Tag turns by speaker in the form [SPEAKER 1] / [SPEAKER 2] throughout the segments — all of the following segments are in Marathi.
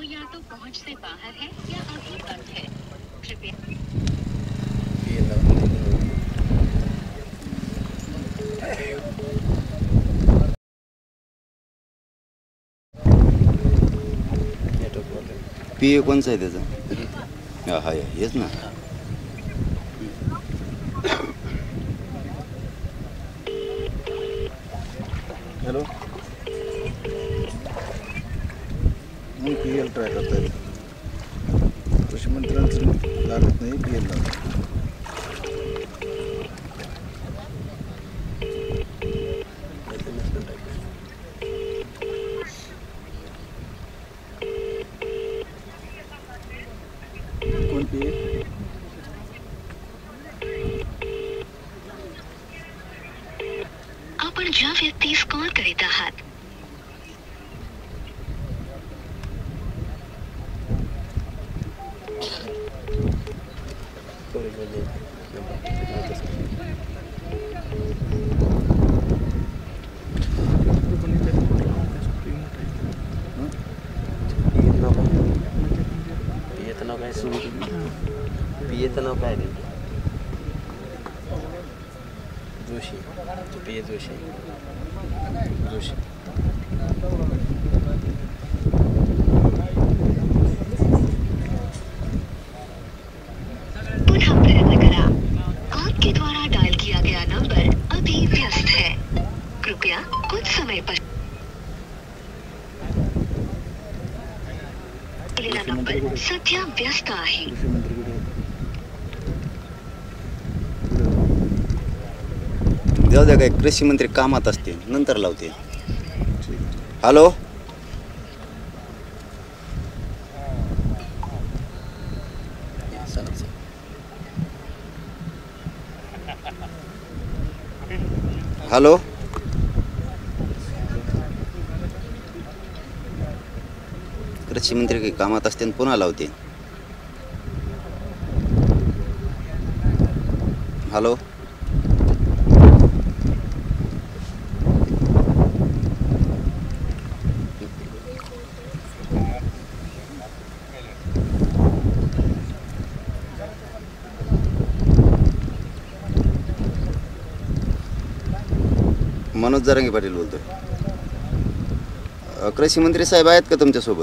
[SPEAKER 1] या तो पहुंच से बाहर है या अभी बंद है। कृपया
[SPEAKER 2] पी ए कोणचं आहे त्याचं? हा हेच ना.
[SPEAKER 3] हॅलो, मी पी एल ट्राय करता येईल. कृषी मंत्र्यांचं लागत नाही, पी एल लागत. कोण पी ए?
[SPEAKER 1] आपण ज्या व्यक्तीस कॉल करीत आहात
[SPEAKER 4] पियेचं नाव काय रे? जोशी. पिये जोशी. जोशी.
[SPEAKER 1] पुनः प्रयत्न करा. आपके द्वारा डायल किया गया नंबर अभी व्यस्त है. कृपया कुछ समय पर दिलेला नंबर सध्या व्यस्त आहे.
[SPEAKER 3] कृषी मंत्री कुठे आहेत?
[SPEAKER 2] जाऊ द्या, काय कृषी मंत्री कामात असतील, नंतर लावते. हॅलो, हॅलो, कृषी मंत्री काही कामात असतील, पुन्हा लावते. हॅलो, मनोज जरांगे पाटील बोलतोय. कृषी मंत्री साहेब आहेत का तुमच्यासोबत?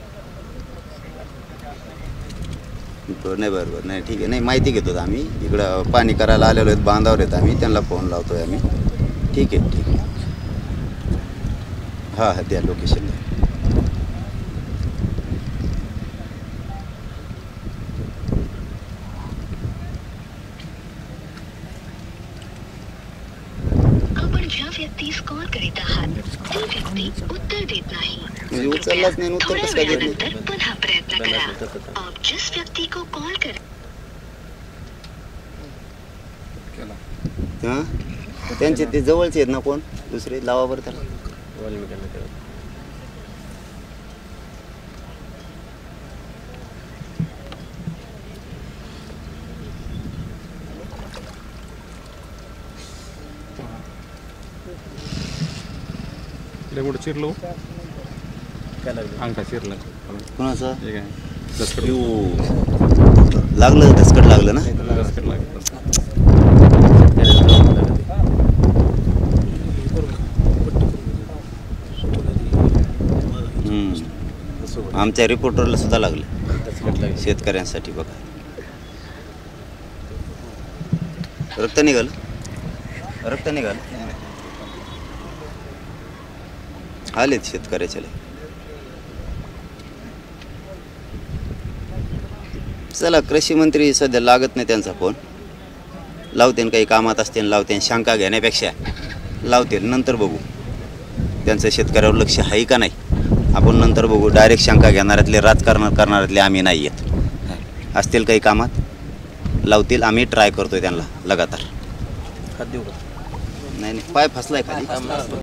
[SPEAKER 2] नाही, बरोबर, नाही, ठीक आहे. नाही, माहिती घेतो आम्ही. इकडं पाणी करायला आलेलो आहेत, बांधावर आहेत आम्ही, त्यांना फोन लावतोय आम्ही. ठीक आहे, ठीक आहे. हां हां, द्या लोकेशन द्या.
[SPEAKER 1] आपण ज्या व्यक्तीस कॉल करीत आहात ती व्यक्ती उत्तर देत नाही.
[SPEAKER 2] म्हणजे उचललाच नाही, उत्तर
[SPEAKER 1] थोड्या
[SPEAKER 2] कसं काय देत नाही?
[SPEAKER 1] वेळानंतर पुन्हा प्रयत्न करा. आप जिस व्यक्ति को कॉल कर
[SPEAKER 2] हां, त्यांचे ते जवळचे आहेत ना, कोण दुसरे? लावा बरं त्याला.
[SPEAKER 5] कुठे चिरलो अंगठा चिरला.
[SPEAKER 2] कोणाचं
[SPEAKER 5] दसकड
[SPEAKER 2] लागलं? दसकट लागलं ना?
[SPEAKER 5] दसकड लागलं.
[SPEAKER 2] आमच्या रिपोर्टरला सुद्धा लागलं, शेतकऱ्यांसाठी. बघा, रक्त निघाल, रक्त निघाल. आलेत शेतकऱ्याच्या. चला, कृषी मंत्री सध्या लागत नाही त्यांचा फोन. लावते, काही कामात असतील लावते. शंका घेण्यापेक्षा लावते, नंतर बघू. त्यांचं शेतकऱ्यावर लक्ष आहे का नाही आपण नंतर बघू. डायरेक्ट शंका घेणाऱ्यातले, राजकारण करणाऱ्यातले आम्ही नाही आहेत. असतील काही कामात लावतील, आम्ही ट्राय करतोय त्यांना लगातार.
[SPEAKER 4] हात देऊ का?
[SPEAKER 2] नाही, पाय फसलाय खाली.